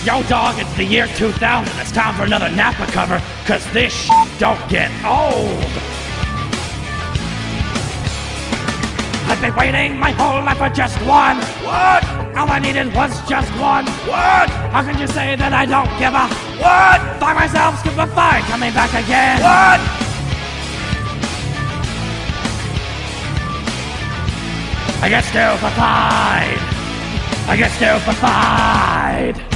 Yo dog, it's the year 2000. It's time for another Napa cover, cause this don't get old. I've been waiting my whole life for just one. What? All I needed was just one. What? How can you say that I don't give a what? Find myself stupefied, coming back again. What? I get stupefied. I get stupefied.